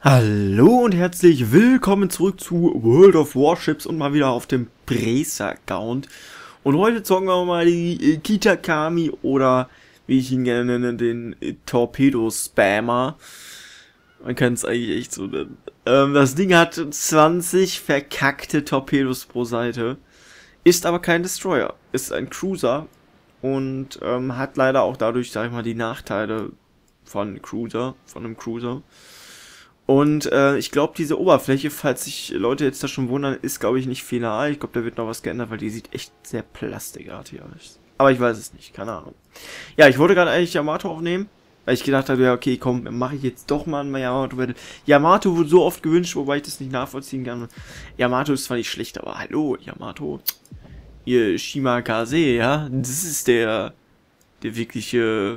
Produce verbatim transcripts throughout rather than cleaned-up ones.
Hallo und herzlich willkommen zurück zu World of Warships und mal wieder auf dem Bracer-Account. Und heute zocken wir mal die Kitakami oder, wie ich ihn gerne nenne, den Torpedo-Spammer. Man kann es eigentlich echt so nennen. Ähm, das Ding hat zwanzig verkackte Torpedos pro Seite, ist aber kein Destroyer, ist ein Cruiser und ähm, hat leider auch dadurch, sag ich mal, die Nachteile von Cruiser, von einem Cruiser. Und äh, ich glaube, diese Oberfläche, falls sich Leute jetzt da schon wundern, ist, glaube ich, nicht final. Ich glaube, da wird noch was geändert, weil die sieht echt sehr plastikartig aus. Aber ich weiß es nicht, keine Ahnung. Ja, ich wollte gerade eigentlich Yamato aufnehmen, weil ich gedacht habe, ja, okay, komm, mache ich jetzt doch mal ein Yamato-Battle. Yamato wurde so oft gewünscht, wobei ich das nicht nachvollziehen kann. Yamato ist zwar nicht schlecht, aber hallo, Yamato. Ihr Shimakase, ja, das ist der, der wirkliche...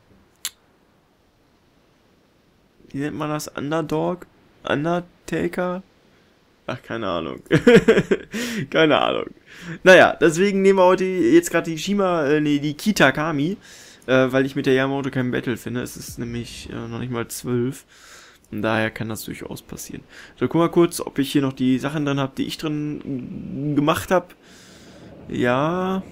Wie nennt man das? Underdog? Undertaker? Ach, keine Ahnung. Keine Ahnung. Naja, deswegen nehmen wir heute jetzt gerade die Shima, äh, nee, die Kitakami, äh, weil ich mit der Yamato kein Battle finde. Es ist nämlich äh, noch nicht mal zwölf. Und daher kann das durchaus passieren. So, guck mal kurz, ob ich hier noch die Sachen drin habe, die ich drin gemacht habe. Ja...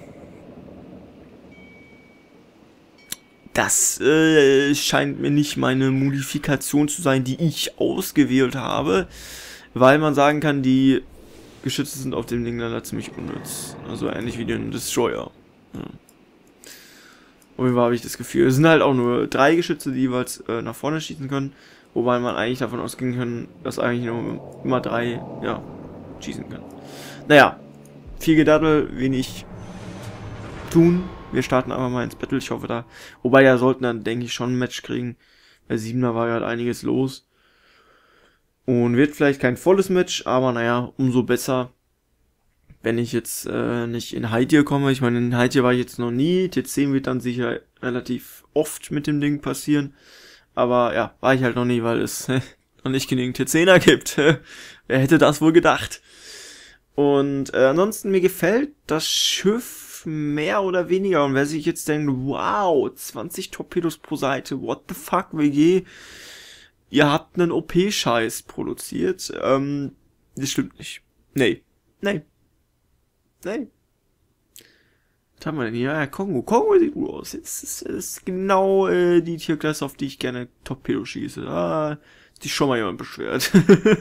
Das äh, scheint mir nicht meine Modifikation zu sein, die ich ausgewählt habe, weil man sagen kann, die Geschütze sind auf dem Ding leider ziemlich unnütz. Also ähnlich wie den Destroyer. Ja. Auf jeden Fall habe ich das Gefühl, es sind halt auch nur drei Geschütze, die jeweils äh, nach vorne schießen können, wobei man eigentlich davon ausgehen kann, dass eigentlich nur immer drei, ja, schießen können. Naja, viel Gedaddel, wenig tun. Wir starten einfach mal ins Battle, ich hoffe da. Wobei, ja, sollten dann, denke ich, schon ein Match kriegen. Bei siebener war ja halt einiges los. Und wird vielleicht kein volles Match, aber naja, umso besser, wenn ich jetzt äh, nicht in High Tier komme. Ich meine, in High Tier war ich jetzt noch nie. T zehn wird dann sicher relativ oft mit dem Ding passieren. Aber ja, war ich halt noch nie, weil es noch nicht genügend T zehner gibt. Wer hätte das wohl gedacht? Und äh, ansonsten, mir gefällt das Schiff mehr oder weniger. Und wer sich jetzt denkt, wow, zwanzig Torpedos pro Seite, what the fuck, W G, ihr habt einen O P-Scheiß produziert, ähm, das stimmt nicht. Nee, nee, nee. Was haben wir denn hier? Ja, Kongo. Kongo sieht gut aus. Jetzt ist, ist genau äh, die Tierklasse, auf die ich gerne Torpedo schieße. Ah, ist sich schon mal jemand beschwert.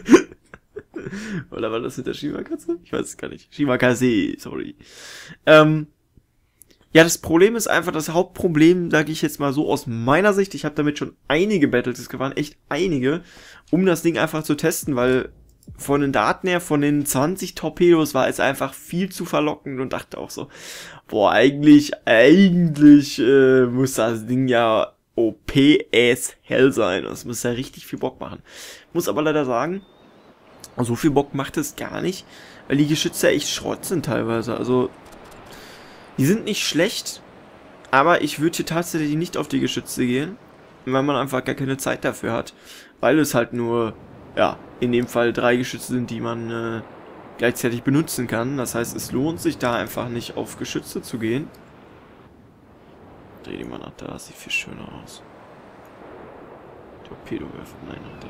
Oder war das mit der Shimakase? Ich weiß es gar nicht. Shimakase, sorry. Ähm, ja, das Problem ist einfach, das Hauptproblem, sage ich jetzt mal so aus meiner Sicht, ich habe damit schon einige Battles gewonnen, echt einige, um das Ding einfach zu testen, weil von den Daten her, von den zwanzig Torpedos war es einfach viel zu verlockend und dachte auch so, boah, eigentlich, eigentlich äh, muss das Ding ja O P as hell sein. Das muss ja richtig viel Bock machen. Muss aber leider sagen, so viel Bock macht es gar nicht, weil die Geschütze echt Schrott sind teilweise. Also, die sind nicht schlecht, aber ich würde hier tatsächlich nicht auf die Geschütze gehen, weil man einfach gar keine Zeit dafür hat. Weil es halt nur, ja, in dem Fall drei Geschütze sind, die man äh, gleichzeitig benutzen kann. Das heißt, es lohnt sich da einfach nicht auf Geschütze zu gehen. Dreh die mal nach da, das sieht viel schöner aus. Torpedo werfen, nein, nach da.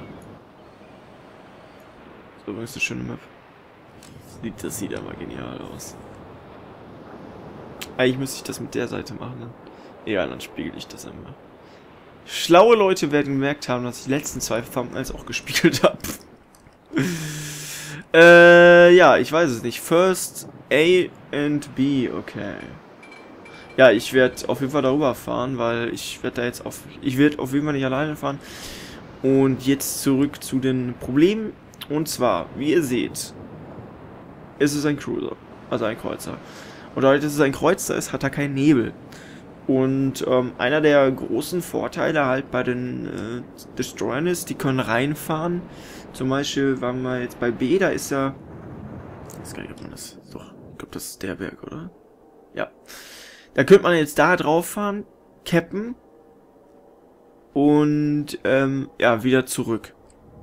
So, übrigens eine schöne Map. Das sieht aber genial aus. Eigentlich müsste ich das mit der Seite machen. Ne? Ja, dann spiegel ich das einmal. Schlaue Leute werden gemerkt haben, dass ich die letzten zwei Thumbnails auch gespiegelt habe. äh, ja, ich weiß es nicht. First A and B, okay. Ja, ich werde auf jeden Fall darüber fahren, weil ich werde da jetzt auf... Ich werde auf jeden Fall nicht alleine fahren. Und jetzt zurück zu den Problemen. Und zwar, wie ihr seht, ist es ein Cruiser, also ein Kreuzer. Und dadurch, dass es ein Kreuzer ist, hat er keinen Nebel. Und ähm, einer der großen Vorteile halt bei den äh, Destroyern ist, die können reinfahren. Zum Beispiel waren wir jetzt bei B, da ist ja... Ich weiß gar nicht, ob man das... Doch, ich glaube, das ist der Berg, oder? Ja. Da könnte man jetzt da drauf fahren, cappen und ähm, ja, wieder zurück.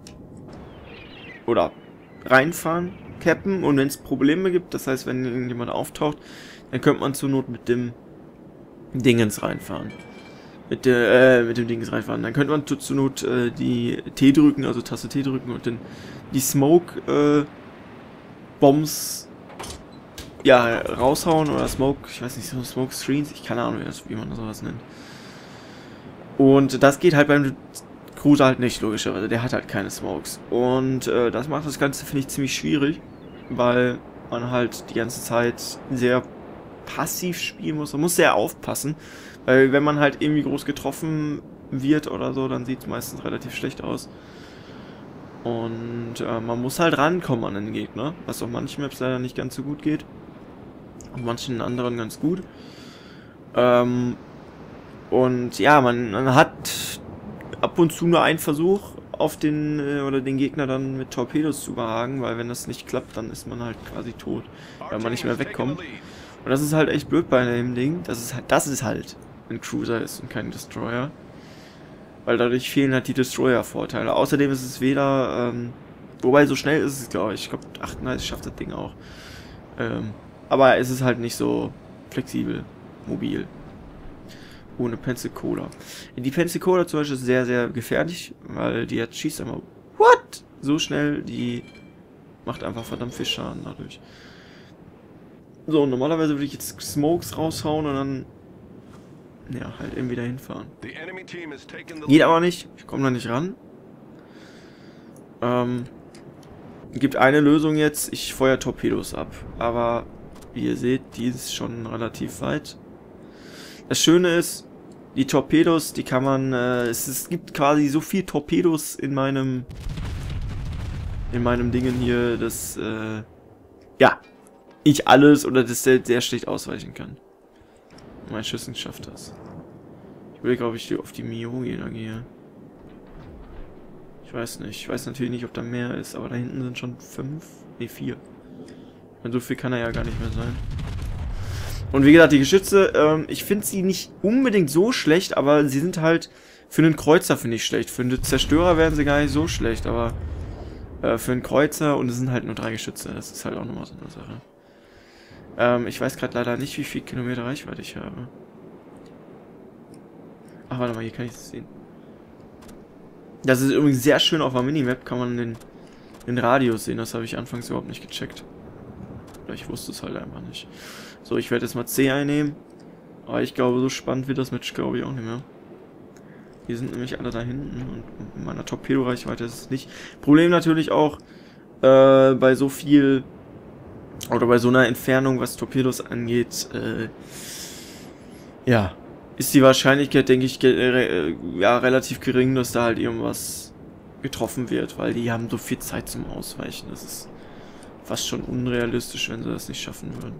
Oder reinfahren, cappen und wenn es Probleme gibt, das heißt, wenn irgendjemand auftaucht, dann könnte man zur Not mit dem Dingens reinfahren. mit der, äh, mit dem Ding reinfahren. Dann könnte man zur Not äh, die T drücken, also Taste T drücken und dann die Smoke äh, Bombs ja raushauen oder Smoke, ich weiß nicht, so Smoke Screens, ich keine Ahnung, wie man sowas nennt. Und das geht halt beim Cruiser halt nicht, logischerweise. Der hat halt keine Smokes. Und äh, das macht das Ganze, finde ich, ziemlich schwierig, weil man halt die ganze Zeit sehr passiv spielen muss. Man muss sehr aufpassen, weil wenn man halt irgendwie groß getroffen wird oder so, dann sieht es meistens relativ schlecht aus. Und äh, man muss halt rankommen an den Gegner, was auf manchen Maps leider nicht ganz so gut geht. Auf manchen anderen ganz gut. Ähm, und ja, man, man hat ab und zu nur einen Versuch auf den äh, oder den Gegner dann mit Torpedos zu überragen, weil wenn das nicht klappt, dann ist man halt quasi tot, weil man nicht mehr wegkommt. Und das ist halt echt blöd bei dem Ding, dass es halt, das ist halt ein Cruiser ist und kein Destroyer. Weil dadurch fehlen halt die Destroyer-Vorteile. Außerdem ist es weder, ähm, wobei so schnell ist es, glaube ich. Ich glaube, achtunddreißig schafft das Ding auch. Ähm, aber es ist halt nicht so flexibel, mobil. Ohne Pensacola. Die Pensacola zum Beispiel ist sehr, sehr gefährlich, weil die jetzt schießt immer, what? So schnell, die macht einfach verdammt viel Schaden dadurch. So, normalerweise würde ich jetzt Smokes raushauen und dann ja, halt irgendwie dahin fahren. Geht aber nicht. Ich komme da nicht ran. Ähm, gibt eine Lösung jetzt. Ich feuer Torpedos ab. Aber wie ihr seht, die ist schon relativ weit. Das Schöne ist, die Torpedos, die kann man... Äh, es, es gibt quasi so viel Torpedos in meinem... In meinem Dingen hier, dass... Äh, ja, ich alles oder das sehr, sehr schlecht ausweichen kann. Mein Schüssen schafft das. Ich überlege, ob ich auf die Miyogi da gehe. Ich weiß nicht. Ich weiß natürlich nicht, ob da mehr ist, aber da hinten sind schon fünf. Ne, vier. Und so viel kann er ja gar nicht mehr sein. Und wie gesagt, die Geschütze, ähm, ich finde sie nicht unbedingt so schlecht, aber sie sind halt für einen Kreuzer, finde ich, schlecht. Für einen Zerstörer werden sie gar nicht so schlecht, aber äh, für einen Kreuzer, und es sind halt nur drei Geschütze. Das ist halt auch nochmal so eine Sache. Ähm, ich weiß gerade leider nicht, wie viel Kilometer Reichweite ich habe. Ach, warte mal, hier kann ich es sehen. Das ist übrigens sehr schön auf der Minimap, kann man den, den Radius sehen. Das habe ich anfangs überhaupt nicht gecheckt. Oder ich wusste es halt einfach nicht. So, ich werde jetzt mal C einnehmen. Aber ich glaube, so spannend wird das Match, glaube ich, auch nicht mehr. Die sind nämlich alle da hinten und in meiner Torpedo-Reichweite ist es nicht. Problem natürlich auch, äh, bei so viel... Oder bei so einer Entfernung, was Torpedos angeht, äh, ja, ist die Wahrscheinlichkeit, denke ich, äh, ja, relativ gering, dass da halt irgendwas getroffen wird, weil die haben so viel Zeit zum Ausweichen. Das ist fast schon unrealistisch, wenn sie das nicht schaffen würden.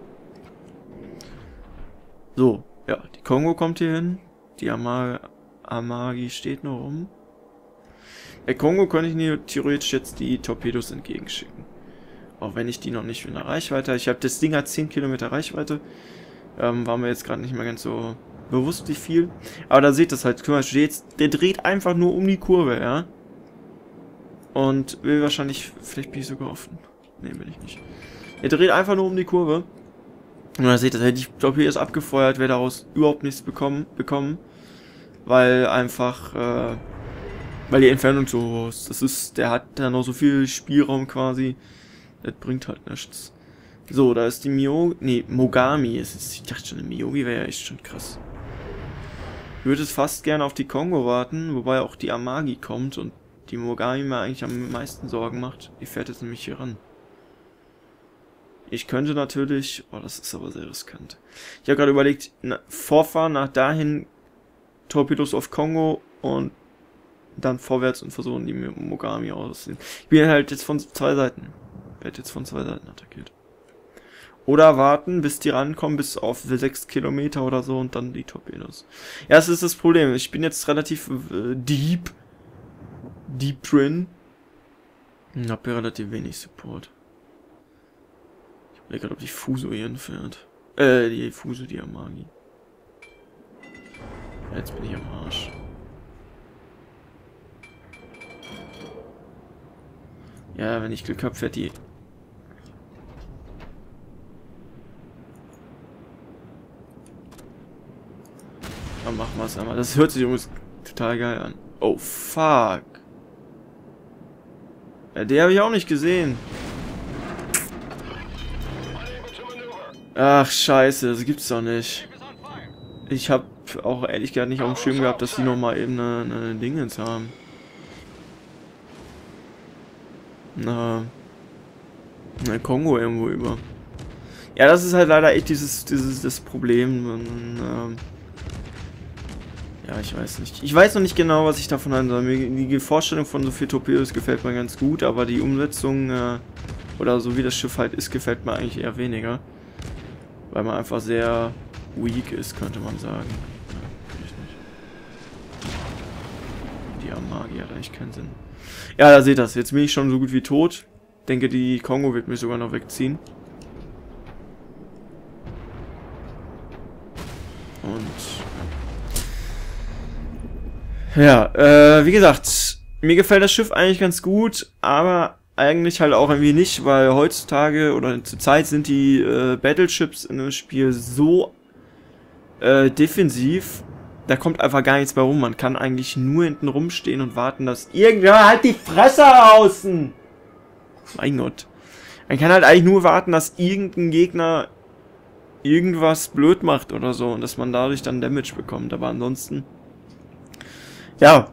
So, ja, die Kongo kommt hier hin, die Ama Amagi steht noch rum. Der Kongo könnte ich mir theoretisch jetzt die Torpedos entgegenschicken. Auch wenn ich die noch nicht in der Reichweite habe. Ich habe das Ding hat zehn Kilometer Reichweite. Ähm, war mir jetzt gerade nicht mehr ganz so bewusst, wie viel. Aber da seht ihr es halt. Guck mal, jetzt, der dreht einfach nur um die Kurve, ja. Und will wahrscheinlich, vielleicht bin ich sogar offen. Ne, bin ich nicht. Er dreht einfach nur um die Kurve. Und da seht ihr, hätte ich Torpedos abgefeuert, wäre daraus überhaupt nichts bekommen, bekommen. Weil einfach, äh, weil die Entfernung so hoch ist. Das ist, der hat da noch so viel Spielraum quasi. Das bringt halt nichts. So, da ist die Miyogi. Nee, Mogami ist es. Ich dachte schon, eine Miyogi wäre ja echt schon krass. Ich würde es fast gerne auf die Kongo warten, wobei auch die Amagi kommt und die Mogami mir eigentlich am meisten Sorgen macht. Die fährt jetzt nämlich hier ran. Ich könnte natürlich... Oh, das ist aber sehr riskant. Ich habe gerade überlegt, na, vorfahren nach dahin, Torpedos auf Kongo und dann vorwärts und versuchen die Mogami auszusehen. Ich bin halt jetzt von zwei Seiten. Werde jetzt von zwei Seiten attackiert. Oder warten, bis die rankommen, bis auf sechs Kilometer oder so und dann die Torpedos. Ja, das ist das Problem. Ich bin jetzt relativ äh, deep. Deep drin. Und hab hier relativ wenig Support. Ich überlege gerade, ob die Fuso hier hinfährt. Äh, die Fuso, die Amagi. Ja, jetzt bin ich am Arsch. Ja, wenn ich Glück habe, fährt die... Am machen wir es einmal. Das hört sich übrigens total geil an. Oh, fuck. Ja, die habe ich auch nicht gesehen. Ach, scheiße, das gibt's doch nicht. Ich habe auch ehrlich gesagt nicht auf dem Schirm gehabt, dass die nochmal eben eine, eine Dingens haben. Na, eine Kongo irgendwo über. Ja, das ist halt leider echt dieses, dieses das Problem. Und, ähm, ja, ich weiß nicht. Ich weiß noch nicht genau, was ich davon halten soll. Mir, die Vorstellung von so viel Torpedos gefällt mir ganz gut, aber die Umsetzung, äh, oder so wie das Schiff halt ist, gefällt mir eigentlich eher weniger. Weil man einfach sehr weak ist, könnte man sagen. Ja, ich nicht. Die Amagi hat eigentlich keinen Sinn. Ja, da seht ihr das. Jetzt bin ich schon so gut wie tot. Denke, die Kongo wird mich sogar noch wegziehen. Und ja, äh, wie gesagt, mir gefällt das Schiff eigentlich ganz gut, aber eigentlich halt auch irgendwie nicht, weil heutzutage oder zur Zeit sind die äh, Battleships in dem Spiel so äh, defensiv, da kommt einfach gar nichts mehr rum. Man kann eigentlich nur hinten rumstehen und warten, dass irgendwer halt die Fresse außen. Mein Gott. Man kann halt eigentlich nur warten, dass irgendein Gegner irgendwas blöd macht oder so und dass man dadurch dann Damage bekommt, aber ansonsten ja,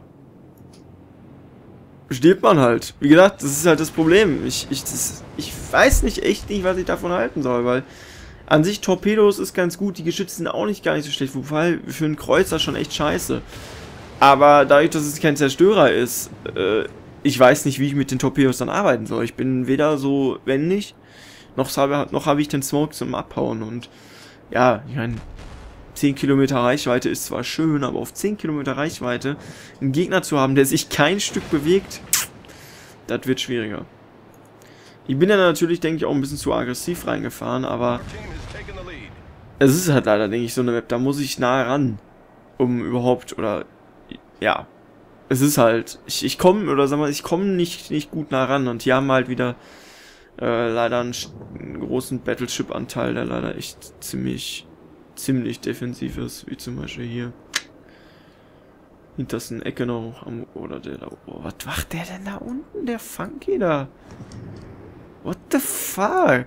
stirbt man halt. Wie gesagt, das ist halt das Problem. Ich, ich, das, ich weiß nicht echt nicht, was ich davon halten soll, weil an sich Torpedos ist ganz gut, die Geschütze sind auch nicht gar nicht so schlecht, wobei für einen Kreuzer schon echt scheiße. Aber dadurch, dass es kein Zerstörer ist, äh, ich weiß nicht, wie ich mit den Torpedos dann arbeiten soll. Ich bin weder so wendig, noch habe noch hab ich den Smoke zum Abhauen und ja, ich meine, zehn Kilometer Reichweite ist zwar schön, aber auf zehn Kilometer Reichweite einen Gegner zu haben, der sich kein Stück bewegt, das wird schwieriger. Ich bin ja natürlich, denke ich, auch ein bisschen zu aggressiv reingefahren, aber es ist halt leider, denke ich, so eine Map, da muss ich nah ran, um überhaupt, oder, ja, es ist halt, ich, ich komme, oder sagen wir, ich komme nicht, nicht gut nah ran und hier haben wir halt wieder äh, leider einen, einen großen Battleship-Anteil, der leider echt ziemlich ziemlich defensiv ist, wie zum Beispiel hier. Hintersten Ecke noch am, oder der da, oh, was macht der denn da unten, der Funky da? What the fuck?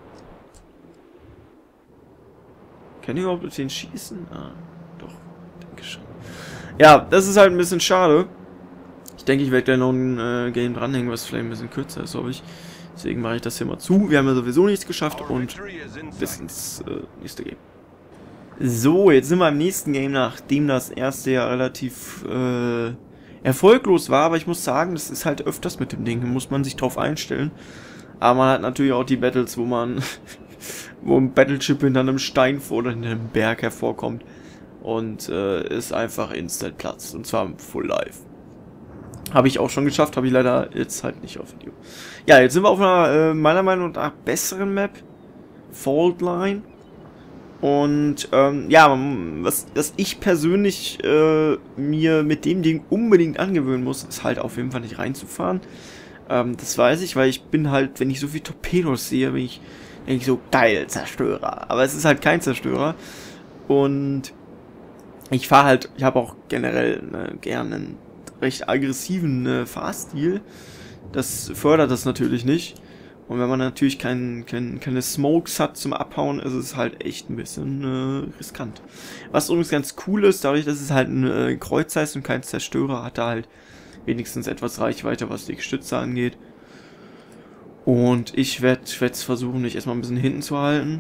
Kann ich überhaupt mit den schießen? Ah, doch, denke schon. Ja, das ist halt ein bisschen schade. Ich denke, ich werde gleich noch ein äh, Game dranhängen, was vielleicht ein bisschen kürzer ist, hoffe ich. Deswegen mache ich das hier mal zu. Wir haben ja sowieso nichts geschafft und bis ins äh, nächste Game. So, jetzt sind wir im nächsten Game, nachdem das erste ja relativ äh, erfolglos war, aber ich muss sagen, das ist halt öfters mit dem Ding, da muss man sich drauf einstellen. Aber man hat natürlich auch die Battles, wo man wo ein Battleship hinter einem Stein vor oder hinter einem Berg hervorkommt und äh, ist einfach instant Platz, und zwar full live. Habe ich auch schon geschafft, habe ich leider jetzt halt nicht auf Video. Ja, jetzt sind wir auf einer äh, meiner Meinung nach besseren Map, Fault Line. Und ähm, ja, was, was ich persönlich äh, mir mit dem Ding unbedingt angewöhnen muss, ist halt auf jeden Fall nicht reinzufahren. Ähm, das weiß ich, weil ich bin halt, wenn ich so viel Torpedos sehe, bin ich, denke ich so, geil, Zerstörer. Aber es ist halt kein Zerstörer. Und ich fahre halt, ich habe auch generell ne, gerne einen recht aggressiven äh, Fahrstil. Das fördert das natürlich nicht. Und wenn man natürlich kein, kein, keine Smokes hat zum Abhauen, ist es halt echt ein bisschen äh, riskant. Was übrigens ganz cool ist, dadurch, dass es halt ein äh, Kreuzer ist und kein Zerstörer, hat er halt wenigstens etwas Reichweite, was die Gestütze angeht. Und ich werde es versuchen, mich erstmal ein bisschen hinten zu halten.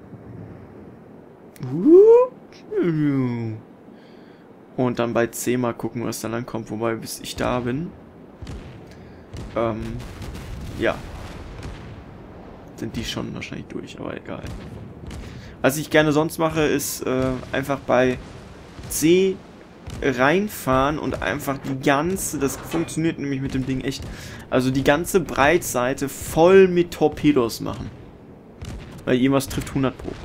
Und dann bei C mal gucken, was dann ankommt, wobei bis ich da bin. Ähm, ja. Sind die schon wahrscheinlich durch, aber egal. Was ich gerne sonst mache, ist äh, einfach bei C reinfahren und einfach die ganze, das funktioniert nämlich mit dem Ding echt, also die ganze Breitseite voll mit Torpedos machen. Weil jemals trifft hundert Pro.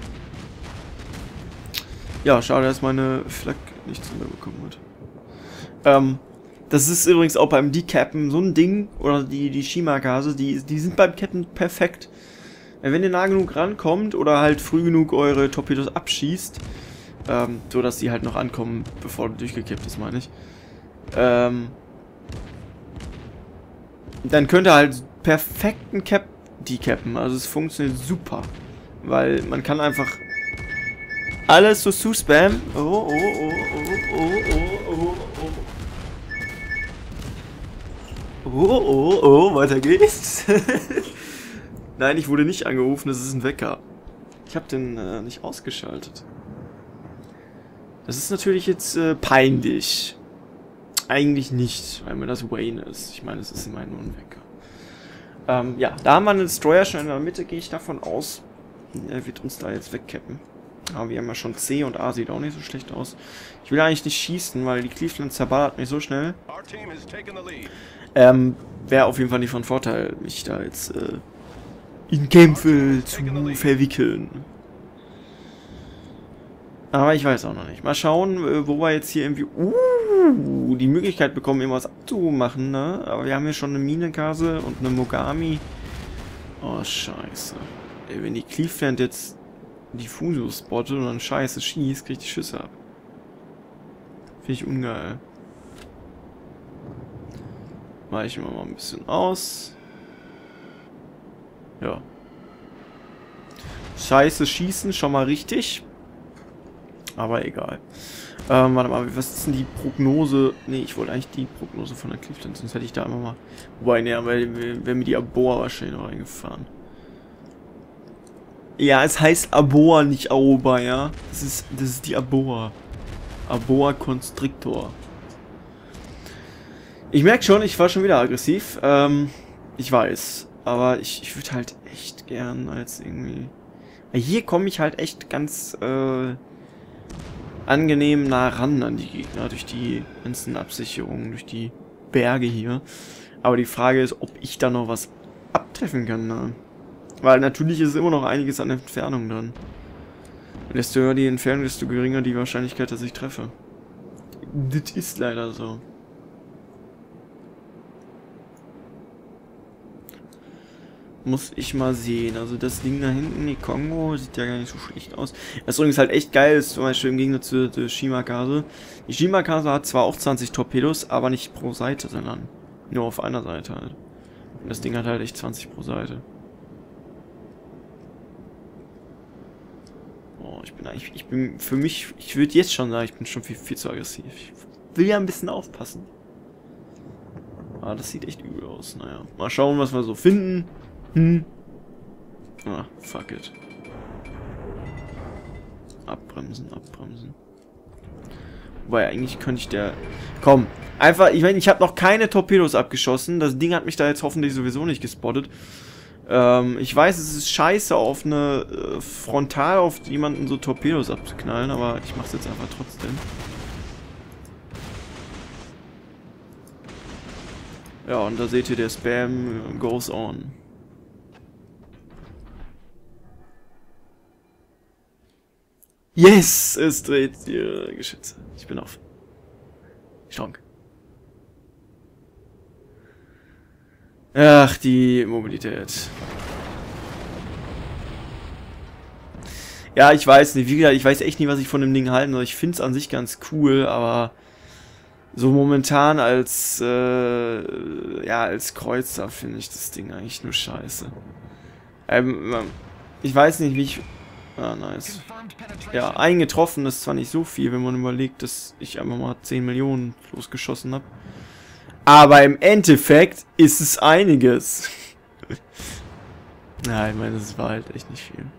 Ja, schade, dass meine Flak nichts mehr bekommen hat. Ähm, das ist übrigens auch beim Decappen so ein Ding, oder die, die Shima-Gase, die, die sind beim Cappen perfekt. Wenn ihr nah genug rankommt oder halt früh genug eure Torpedos abschießt, Ähm, so dass die halt noch ankommen, bevor du durchgekippt ist, meine ich. Ähm, dann könnt ihr halt perfekten Cap decappen. Also es funktioniert super. Weil man kann einfach alles so zuspammen. Oh, oh, oh, oh, oh, oh, oh, oh. Oh, oh, oh, weiter geht's. Nein, ich wurde nicht angerufen, das ist ein Wecker. Ich habe den äh, nicht ausgeschaltet. Das ist natürlich jetzt äh, peinlich. Eigentlich nicht, weil mir das Wayne ist. Ich meine, es ist immerhin nur ein Wecker. Ähm, ja, da haben wir einen Destroyer schon in der Mitte, gehe ich davon aus. Er wird uns da jetzt wegcappen. Aber wir haben ja schon C und A, sieht auch nicht so schlecht aus. Ich will eigentlich nicht schießen, weil die Cleveland zerballert mich so schnell. Ähm, wäre auf jeden Fall nicht von Vorteil, mich da jetzt äh, in Kämpfe zu verwickeln. Aber ich weiß auch noch nicht. Mal schauen, wo wir jetzt hier irgendwie uh, die Möglichkeit bekommen, irgendwas abzumachen, ne? Aber wir haben hier schon eine Minenkase und eine Mogami. Oh, scheiße. Ey, wenn die Cleveland jetzt die Fuso spottet und dann scheiße schießt, kriegt die Schüsse ab. Finde ich ungeil. Weichen wir mal ein bisschen aus. Ja. Scheiße schießen, schon mal richtig. Aber egal. Ähm, warte mal, was ist denn die Prognose? Ne, ich wollte eigentlich die Prognose von der Cleveland, sonst hätte ich da immer mal... Wobei, ne, aber wäre mir die Aboa wahrscheinlich noch reingefahren. Ja, es heißt Aboa, nicht Aoba, ja. Das ist, das ist die Aboa. Aboa Constrictor. Ich merke schon, ich war schon wieder aggressiv. Ähm, ich weiß. Aber ich, ich würde halt echt gern als irgendwie... Hier komme ich halt echt ganz... Äh, angenehm nah ran an die Gegner, durch die ganzen Absicherungen, durch die Berge hier. Aber die Frage ist, ob ich da noch was abtreffen kann, ne? Weil natürlich ist immer noch einiges an Entfernung dran. Und desto höher die Entfernung, desto geringer die Wahrscheinlichkeit, dass ich treffe. Das ist leider so. Muss ich mal sehen. Also das Ding da hinten, die Kongo, sieht ja gar nicht so schlecht aus. Das übrigens halt echt geil ist, zum Beispiel im Gegensatz zur, zur Shimakase. Die Shimakase hat zwar auch zwanzig Torpedos, aber nicht pro Seite, sondern nur auf einer Seite halt. Und das Ding hat halt echt zwanzig pro Seite. Oh, ich bin eigentlich, ich bin für mich, ich würde jetzt schon sagen, ich bin schon viel, viel zu aggressiv. Ich will ja ein bisschen aufpassen. Aber das sieht echt übel aus. Naja, mal schauen, was wir so finden. Hm. Ah, fuck it. Abbremsen, abbremsen. Wobei, eigentlich könnte ich der... Komm, einfach, ich meine, ich habe noch keine Torpedos abgeschossen. Das Ding hat mich da jetzt hoffentlich sowieso nicht gespottet. Ähm, ich weiß, es ist scheiße, auf eine äh, Frontal auf jemanden so Torpedos abzuknallen, aber ich mach's jetzt einfach trotzdem. Ja, und da seht ihr, der Spam goes on. Yes! Es dreht die Geschütze. Ich bin auf. Strong. Ach, die Mobilität. Ja, ich weiß nicht. Wie gesagt, ich weiß echt nicht, was ich von dem Ding halten soll. Ich finde es an sich ganz cool, aber so momentan als äh, ja, als Kreuzer finde ich das Ding eigentlich nur scheiße. Ähm, ich weiß nicht, wie ich... Ah, nice. Ja, eingetroffen ist zwar nicht so viel, wenn man überlegt, dass ich einfach mal zehn Millionen losgeschossen habe. Aber im Endeffekt ist es einiges. Ja, ich meine, das war halt echt nicht viel.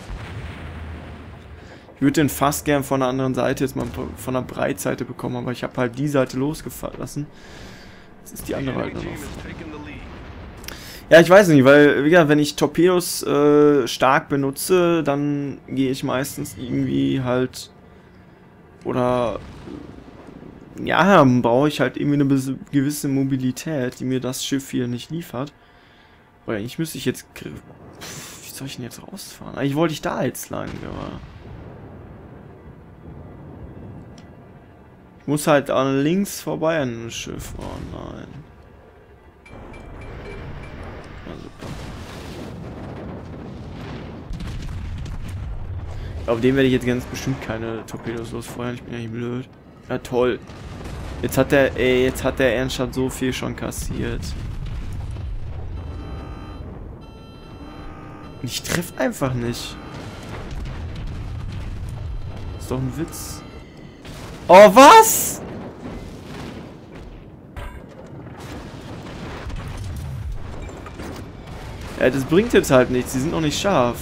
Ich würde den fast gern von der anderen Seite jetzt mal von der Breitseite bekommen, aber ich habe halt die Seite losgelassen. Jetzt ist die andere halt noch. Ja, ich weiß nicht, weil, wie gesagt, wenn ich Torpedos äh, stark benutze, dann gehe ich meistens irgendwie halt, oder, ja, brauche ich halt irgendwie eine gewisse Mobilität, die mir das Schiff hier nicht liefert. Weil eigentlich müsste ich jetzt, pff, wie soll ich denn jetzt rausfahren? Eigentlich wollte ich da jetzt lang, aber... Ich muss halt an links vorbei an dem Schiff, oh nein. Auf dem werde ich jetzt ganz bestimmt keine Torpedos losfeuern. Ich bin ja nicht blöd. Ja, toll. Jetzt hat der, ey, jetzt hat der Ernststadt so viel schon kassiert. Ich treffe einfach nicht. Ist doch ein Witz. Oh, was? Ja, das bringt jetzt halt nichts. Die sind noch nicht scharf.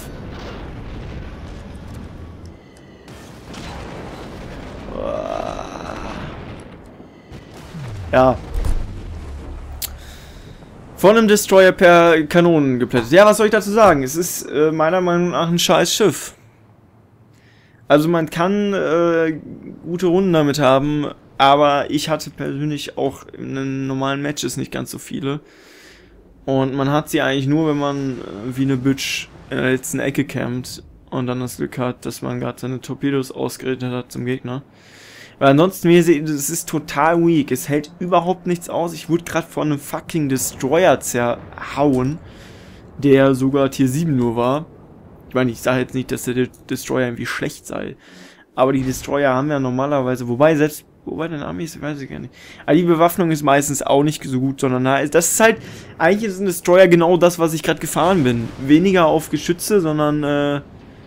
Ja. Von einem Destroyer per Kanonen geplättet. Ja, was soll ich dazu sagen? Es ist äh, meiner Meinung nach ein scheiß Schiff. Also man kann äh, gute Runden damit haben, aber ich hatte persönlich auch in den normalen Matches nicht ganz so viele. Und man hat sie eigentlich nur, wenn man äh, wie eine Bitch in der letzten Ecke campt und dann das Glück hat, dass man gerade seine Torpedos ausgerichtet hat zum Gegner. Weil ansonsten, wie ihr seht, es ist total weak. Es hält überhaupt nichts aus. Ich wurde gerade von einem fucking Destroyer zerhauen, der sogar Tier sieben nur war. Ich meine, ich sage jetzt nicht, dass der Destroyer irgendwie schlecht sei. Aber die Destroyer haben ja normalerweise, wobei selbst, wobei der Name ist, weiß ich gar nicht. Aber die Bewaffnung ist meistens auch nicht so gut, sondern das ist halt, eigentlich ist ein Destroyer genau das, was ich gerade gefahren bin. Weniger auf Geschütze, sondern, äh,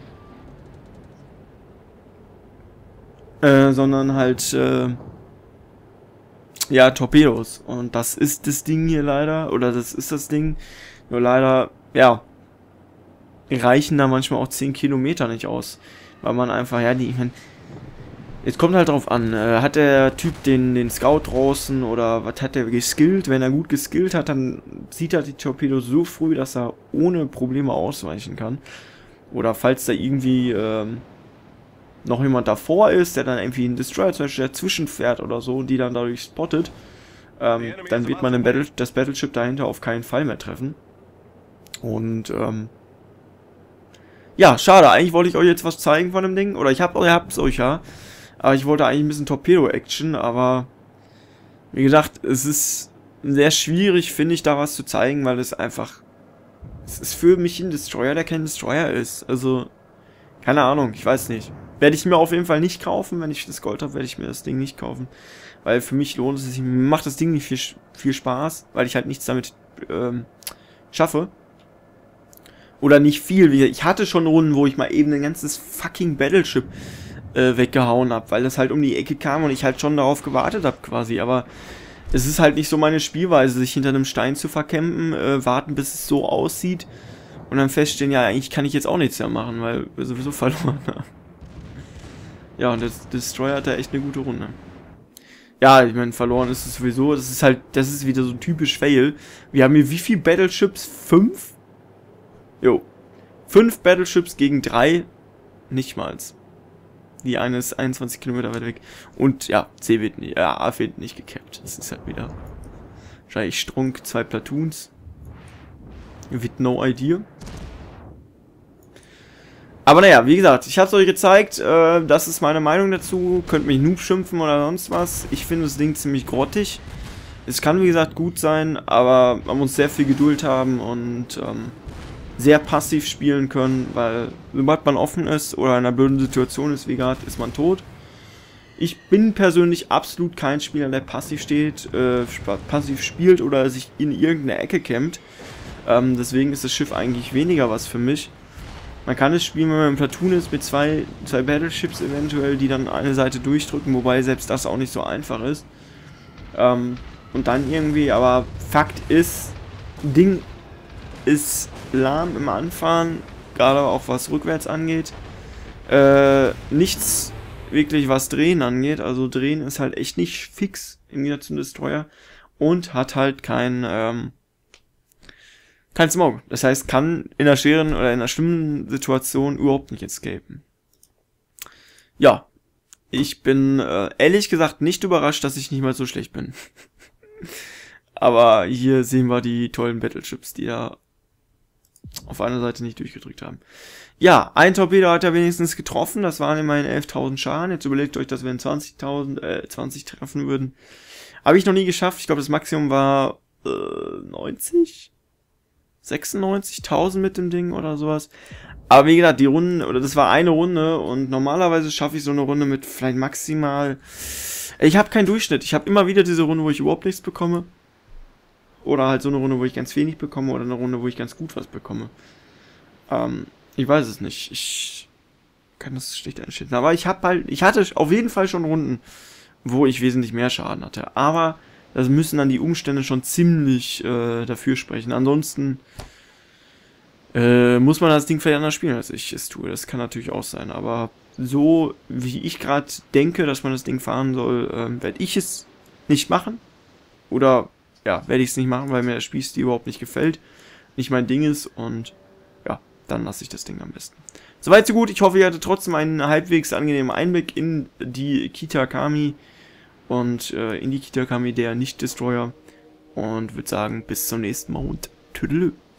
Äh, sondern halt, äh, ja, Torpedos. Und das ist das Ding hier leider, oder das ist das Ding, nur leider, ja, reichen da manchmal auch zehn Kilometer nicht aus. Weil man einfach, ja, die, ich mein, jetzt kommt halt drauf an, äh, hat der Typ den, den Scout draußen oder was hat der geskillt? Wenn er gut geskillt hat, dann zieht er die Torpedos so früh, dass er ohne Probleme ausweichen kann. Oder falls da irgendwie, ähm, noch jemand davor ist, der dann irgendwie einen Destroyer zum Beispiel dazwischen fährt oder so, die dann dadurch spottet, ähm, dann wird man den Battle das Battleship dahinter auf keinen Fall mehr treffen. Und, ähm, ja, schade, eigentlich wollte ich euch jetzt was zeigen von dem Ding, oder ich hab, ihr habt's euch ja, aber ich wollte eigentlich ein bisschen Torpedo-Action, aber, wie gesagt, es ist sehr schwierig, finde ich, da was zu zeigen, weil es einfach, es ist für mich ein Destroyer, der kein Destroyer ist, also, keine Ahnung, ich weiß nicht. Werde ich mir auf jeden Fall nicht kaufen. Wenn ich das Gold habe, werde ich mir das Ding nicht kaufen. Weil für mich lohnt es sich, mir macht das Ding nicht viel, viel Spaß, weil ich halt nichts damit ähm, schaffe. Oder nicht viel. Ich hatte schon Runden, wo ich mal eben ein ganzes fucking Battleship äh, weggehauen habe, weil das halt um die Ecke kam und ich halt schon darauf gewartet habe quasi. Aber es ist halt nicht so meine Spielweise, sich hinter einem Stein zu verkämpfen, äh, warten, bis es so aussieht und dann feststellen, ja, eigentlich kann ich jetzt auch nichts mehr machen, weil wir sowieso verloren haben. Ja, und das Destroyer hat da echt eine gute Runde. Ja, ich meine, verloren ist es sowieso. Das ist halt, das ist wieder so typisch Fail. Wir haben hier wie viel Battleships? Fünf? Jo. Fünf Battleships gegen drei. Nicht mal. Die eine ist einundzwanzig Kilometer weit weg. Und ja, C wird nicht, ja, A wird nicht gekappt. Das ist halt wieder wahrscheinlich Strunk, zwei Platoons. With no idea. Aber naja, wie gesagt, ich habe es euch gezeigt, äh, das ist meine Meinung dazu, könnt mich Noob schimpfen oder sonst was. Ich finde das Ding ziemlich grottig. Es kann wie gesagt gut sein, aber man muss sehr viel Geduld haben und ähm, sehr passiv spielen können, weil sobald man offen ist oder in einer blöden Situation ist wie gerade, ist man tot. Ich bin persönlich absolut kein Spieler, der passiv steht, äh, passiv spielt oder sich in irgendeine Ecke kämmt. Ähm, deswegen ist das Schiff eigentlich weniger was für mich. Man kann es spielen, wenn man im Platoon ist, mit zwei, zwei Battleships eventuell, die dann eine Seite durchdrücken, wobei selbst das auch nicht so einfach ist. Ähm, und dann irgendwie, aber Fakt ist, Ding ist lahm im Anfahren, gerade auch was rückwärts angeht. Äh, nichts wirklich was Drehen angeht, also Drehen ist halt echt nicht fix im Gegensatz zum Destroyer und hat halt kein, ähm, kein Smoke. Das heißt, kann in einer schweren oder in einer schlimmen Situation überhaupt nicht escapen. Ja, ich bin äh, ehrlich gesagt nicht überrascht, dass ich nicht mal so schlecht bin. Aber hier sehen wir die tollen Battleships, die da auf einer Seite nicht durchgedrückt haben. Ja, ein Torpedo hat er wenigstens getroffen. Das waren immerhin elftausend Schaden. Jetzt überlegt euch, dass wir in zwanzigtausend, äh, zwanzig treffen würden. Habe ich noch nie geschafft. Ich glaube, das Maximum war äh, neunzig? sechsundneunzigtausend mit dem Ding oder sowas. Aber wie gesagt, die Runden, oder das war eine Runde und normalerweise schaffe ich so eine Runde mit vielleicht maximal... Ich habe keinen Durchschnitt. Ich habe immer wieder diese Runde, wo ich überhaupt nichts bekomme. Oder halt so eine Runde, wo ich ganz wenig bekomme. Oder eine Runde, wo ich ganz gut was bekomme. Ähm, ich weiß es nicht. Ich kann das schlecht einschätzen. Aber ich habe halt, ich hatte auf jeden Fall schon Runden, wo ich wesentlich mehr Schaden hatte. Aber das müssen dann die Umstände schon ziemlich äh, dafür sprechen. Ansonsten äh, muss man das Ding vielleicht anders spielen, als ich es tue. Das kann natürlich auch sein. Aber so, wie ich gerade denke, dass man das Ding fahren soll, äh, werde ich es nicht machen. Oder, ja, werde ich es nicht machen, weil mir der Spielstil überhaupt nicht gefällt. Nicht mein Ding ist und ja, dann lasse ich das Ding am besten. Soweit so gut. Ich hoffe, ihr hattet trotzdem einen halbwegs angenehmen Einblick in die Kitakami und äh, in die Kitakami der Nicht-Destroyer. Und würde sagen, bis zum nächsten Mal und tüdelü.